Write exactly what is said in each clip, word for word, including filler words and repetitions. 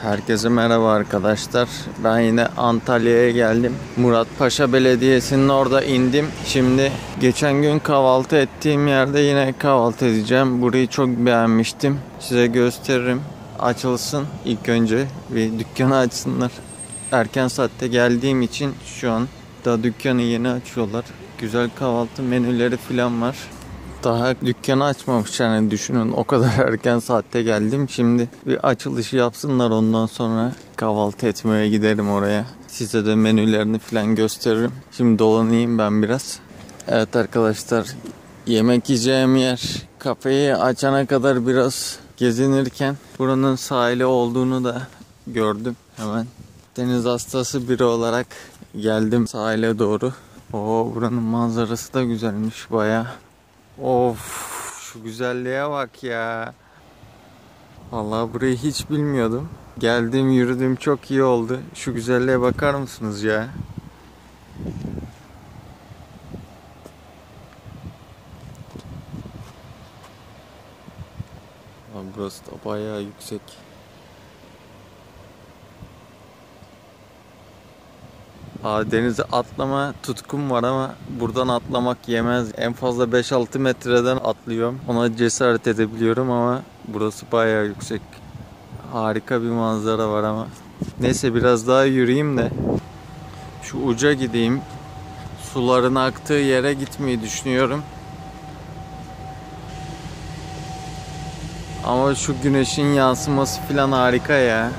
Herkese merhaba arkadaşlar. Ben yine Antalya'ya geldim. Muratpaşa Belediyesi'nin orada indim. Şimdi geçen gün kahvaltı ettiğim yerde yine kahvaltı edeceğim. Burayı çok beğenmiştim. Size gösteririm. Açılsın ilk önce bir dükkanı açsınlar. Erken saatte geldiğim için şu an da dükkanı yeni açıyorlar. Güzel kahvaltı menüleri falan var. Daha dükkanı açmamış yani, düşünün o kadar erken saatte geldim. Şimdi bir açılışı yapsınlar, ondan sonra kahvaltı etmeye giderim oraya. Size de menülerini falan gösteririm. Şimdi dolanayım ben biraz. Evet arkadaşlar, yemek yiyeceğim yer, kafeyi açana kadar biraz gezinirken buranın sahili olduğunu da gördüm hemen. Deniz hastası biri olarak geldim sahile doğru. Oo, buranın manzarası da güzelmiş bayağı. Of, şu güzelliğe bak ya. Vallahi burayı hiç bilmiyordum. Geldiğim, yürüdüğüm çok iyi oldu. Şu güzelliğe bakar mısınız ya? Lan burası da bayağı yüksek. Aa, denize atlama tutkum var ama buradan atlamak yemez. En fazla beş altı metreden atlıyorum. Ona cesaret edebiliyorum ama burası bayağı yüksek. Harika bir manzara var ama. Neyse, biraz daha yürüyeyim de şu uca gideyim. Suların aktığı yere gitmeyi düşünüyorum. Ama şu güneşin yansıması falan harika ya.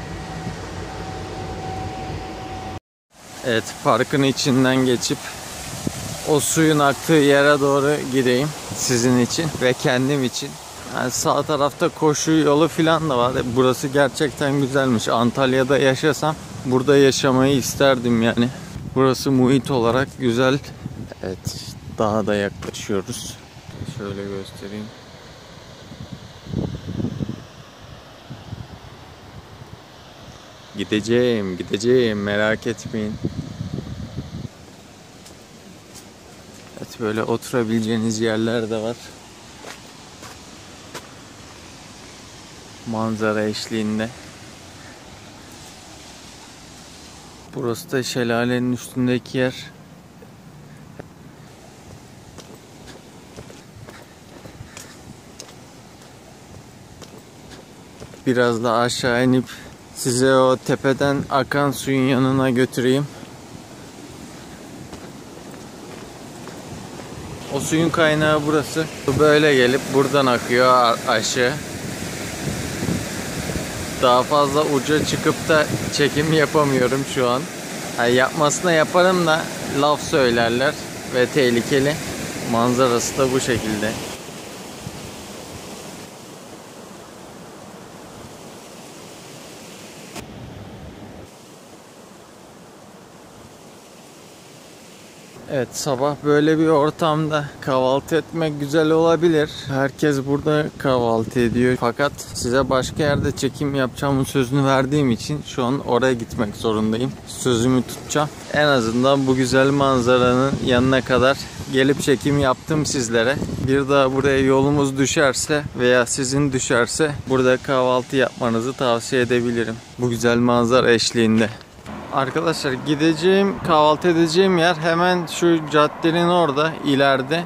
Evet, parkın içinden geçip o suyun aktığı yere doğru gideyim sizin için ve kendim için. Yani sağ tarafta koşu yolu falan da var. Burası gerçekten güzelmiş. Antalya'da yaşasam burada yaşamayı isterdim yani. Burası muhit olarak güzel. Evet, daha da yaklaşıyoruz. Şöyle göstereyim. Gideceğim, gideceğim, merak etmeyin. Evet, böyle oturabileceğiniz yerler de var. Manzara eşliğinde. Burası da şelalenin üstündeki yer. Biraz da aşağı inip size o tepeden akan suyun yanına götüreyim. O suyun kaynağı burası. Böyle gelip buradan akıyor aşağı. Daha fazla uca çıkıp da çekim yapamıyorum şu an. Yani yapmasına yaparım da laf söylerler ve tehlikeli. Manzarası da bu şekilde. Evet, sabah böyle bir ortamda kahvaltı etmek güzel olabilir. Herkes burada kahvaltı ediyor. Fakat size başka yerde çekim yapacağımın sözünü verdiğim için şu an oraya gitmek zorundayım. Sözümü tutacağım. En azından bu güzel manzaranın yanına kadar gelip çekim yaptım sizlere. Bir daha buraya yolumuz düşerse veya sizin düşerse burada kahvaltı yapmanızı tavsiye edebilirim. Bu güzel manzara eşliğinde. Arkadaşlar, gideceğim, kahvaltı edeceğim yer hemen şu caddenin orada, ileride.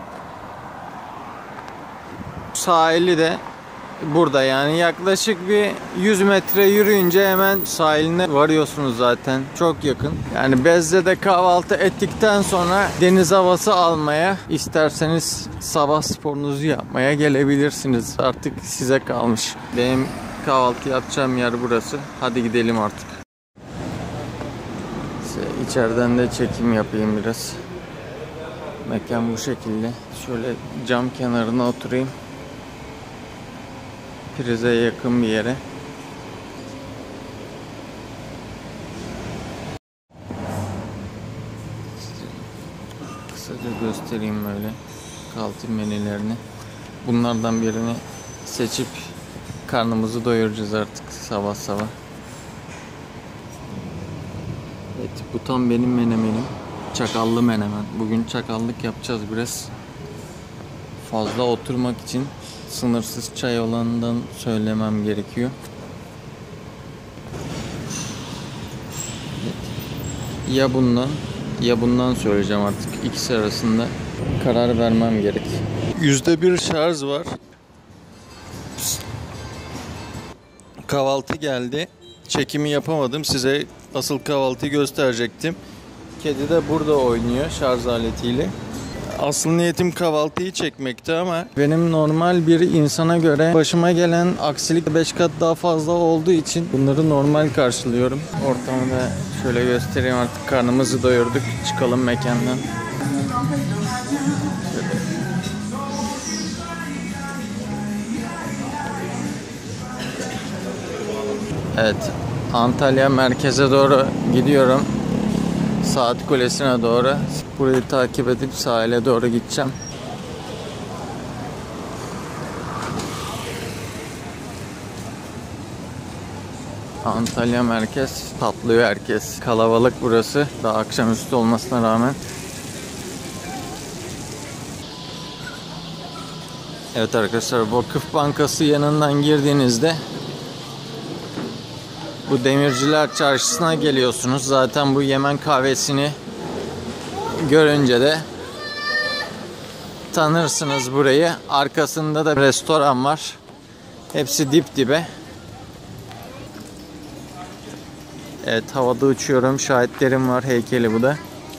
Sahili de burada, yani yaklaşık bir yüz metre yürüyünce hemen sahiline varıyorsunuz zaten. Çok yakın. Yani Bezze'de kahvaltı ettikten sonra deniz havası almaya, isterseniz sabah sporunuzu yapmaya gelebilirsiniz. Artık size kalmış. Benim kahvaltı yapacağım yer burası. Hadi gidelim artık. İçeriden de çekim yapayım biraz. Mekan bu şekilde. Şöyle cam kenarına oturayım. Prize yakın bir yere. Kısaca göstereyim böyle kahvaltı menülerini. Bunlardan birini seçip karnımızı doyuracağız artık sabah sabah. Evet, bu tam benim menemenim. Çakallı menemen. Bugün çakallık yapacağız biraz. Fazla oturmak için sınırsız çay olanından söylemem gerekiyor. Ya bundan ya bundan söyleyeceğim artık. İkisi arasında karar vermem gerek. Yüzde bir şarj var. Kahvaltı geldi. Çekimi yapamadım. Size asıl kahvaltıyı gösterecektim. Kedi de burada oynuyor şarj aletiyle. Asıl niyetim kahvaltıyı çekmekti ama benim normal bir insana göre başıma gelen aksilik beş kat daha fazla olduğu için bunları normal karşılıyorum. Ortamı da şöyle göstereyim, artık karnımızı doyurduk. Çıkalım mekandan. Evet, Antalya merkeze doğru gidiyorum. Saat Kulesi'ne doğru. Burayı takip edip sahile doğru gideceğim. Antalya merkez patlıyor herkes. Kalabalık burası. Daha akşamüstü olmasına rağmen. Evet arkadaşlar, Vakıf Bankası yanından girdiğinizde bu Demirciler Çarşısı'na geliyorsunuz. Zaten bu Yemen kahvesini görünce de tanırsınız burayı. Arkasında da restoran var. Hepsi dip dibe. Evet, havada uçuyorum. Şahitlerim var. Heykeli bu da.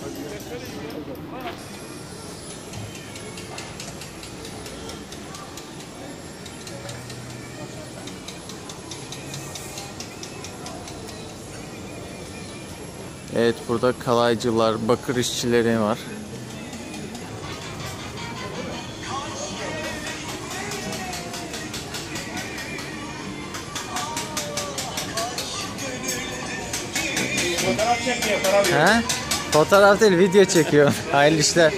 Evet, burada kalaycılar, bakır işçileri var. Fotoğraf çekiyor, para veriyor. He? Fotoğraf değil, video çekiyor. Hayırlı işler.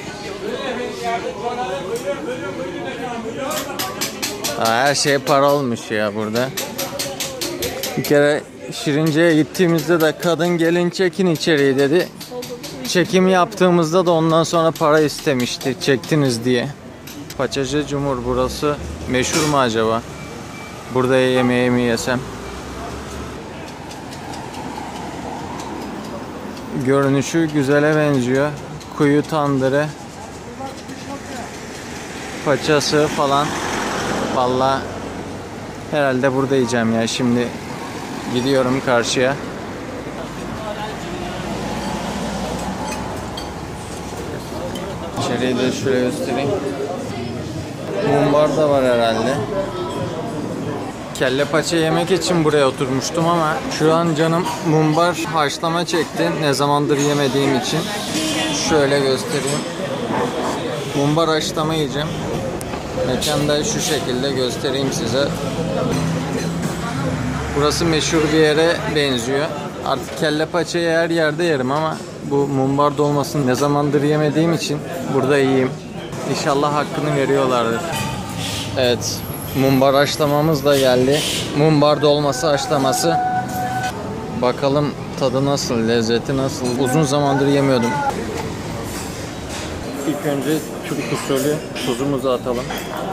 Aa, her şey para olmuş ya burada. Bir kere Şirince'ye gittiğimizde de kadın gelin çekin içeriği dedi. Çekim yaptığımızda da ondan sonra para istemişti çektiniz diye. Paçacı Cumhur burası meşhur mu acaba? Burada yemeği mi yesem? Görünüşü güzele benziyor. Kuyu tandırı, paçası falan. Vallahi herhalde burada yiyeceğim ya. Şimdi gidiyorum karşıya. İçeriği de şöyle göstereyim. Mumbar da var herhalde. Kelle paça yemek için buraya oturmuştum ama şu an canım mumbar haşlama çekti. Ne zamandır yemediğim için. Şöyle göstereyim. Mumbar haşlama yiyeceğim. Mekanda şu şekilde göstereyim size. Burası meşhur bir yere benziyor. Artık kelle paçayı her yerde yerim ama bu mumbar dolmasını ne zamandır yemediğim için burada yiyeyim. İnşallah hakkını veriyorlardır. Evet, mumbar haşlamamız da geldi. Mumbar dolması haşlaması. Bakalım tadı nasıl, lezzeti nasıl? Uzun zamandır yemiyordum. İlk önce Türk usulü tuzumuzu atalım.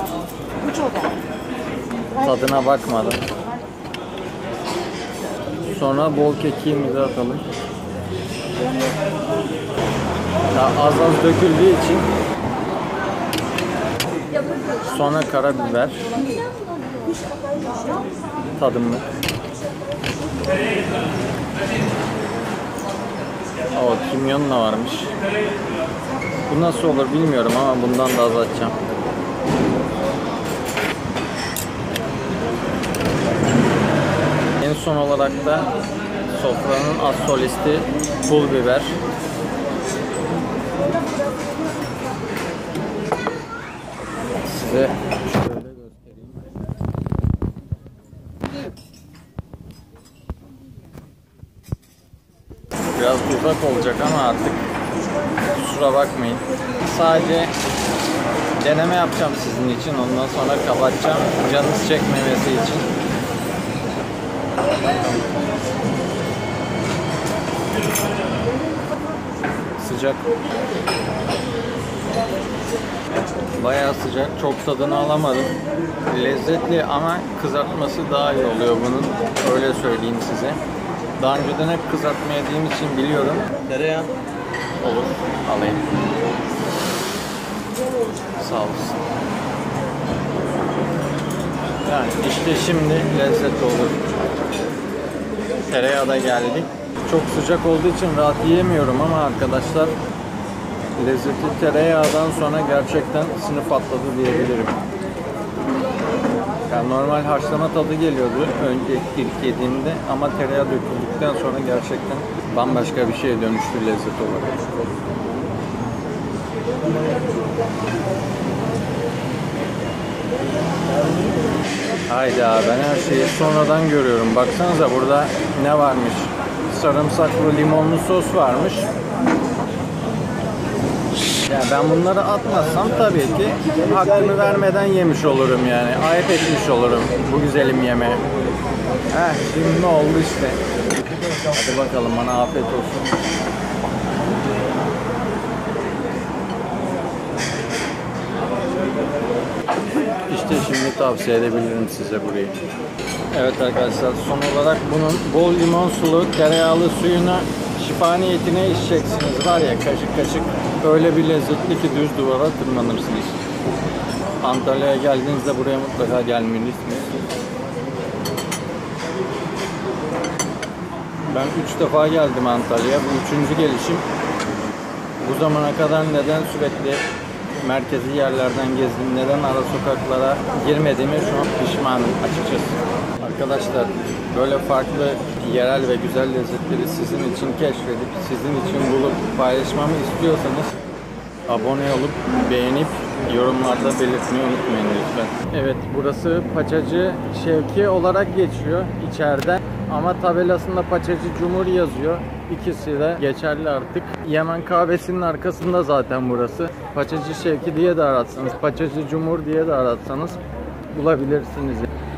Tadına bakmadım. Sonra bol kekiğimizi atalım. Daha az az döküldüğü için. Sonra karabiber. Tadımlık. O kimyon da varmış. Bu nasıl olur bilmiyorum ama bundan da az atacağım. En son olarak da sofranın az solisti pul biber. Size şöyle göstereyim. Biraz uzak olacak ama artık kusura bakmayın. Sadece deneme yapacağım sizin için. Ondan sonra kapatacağım. Canınız çekmemesi için. Sıcak. Bayağı sıcak. Çok tadını alamadım. Lezzetli ama kızartması daha iyi oluyor bunun. Öyle söyleyeyim size. Daha önceden hep kızartma yediğim için biliyorum. Tereyağı. Olur. Alayım. Sağ olsun. Yani işte şimdi lezzetli olur. Tereyağı da geldik. Çok sıcak olduğu için rahat yiyemiyorum ama arkadaşlar lezzetli tereyağdan sonra gerçekten sınıf atladı diyebilirim. Yani normal haşlama tadı geliyordu önce ilk yediğimde ama tereyağı döküldükten sonra gerçekten bambaşka bir şeye dönüştü lezzet olarak. Hayda, ben her şeyi sonradan görüyorum. Baksanıza burada ne varmış? Sarımsaklı limonlu sos varmış. Yani ben bunları atmazsam tabii ki hakkını vermeden yemiş olurum yani. Ayıp etmiş olurum bu güzelim yemeği. Heh, şimdi ne oldu işte. Hadi bakalım, bana afiyet olsun. İşte şimdi tavsiye edebilirim size burayı. Evet arkadaşlar, son olarak bunun bol limon sulu tereyağlı suyunu şifa niyetine içeceksiniz. Var ya, kaşık kaşık öyle bir lezzetli ki düz duvara tırmanırsınız. Antalya'ya geldiğinizde buraya mutlaka gelmelisiniz. Ben üç defa geldim Antalya'ya. Bu üçüncü gelişim. Bu zamana kadar neden sürekli merkezi yerlerden gezdim, neden ara sokaklara girmediğime şu an pişmanım açıkçası. Arkadaşlar, böyle farklı yerel ve güzel lezzetleri sizin için keşfedip, sizin için bulup paylaşmamı istiyorsanız abone olup, beğenip, yorumlarda belirtmeyi unutmayın lütfen. Evet, burası Paçacı Şevki olarak geçiyor içeride. Ama tabelasında Paçacı Cumhur yazıyor. İkisi de geçerli artık. Yemen kahvesinin arkasında zaten burası. Paçacı Şevki diye de aratsanız, Paçacı Cumhur diye de aratsanız bulabilirsiniz.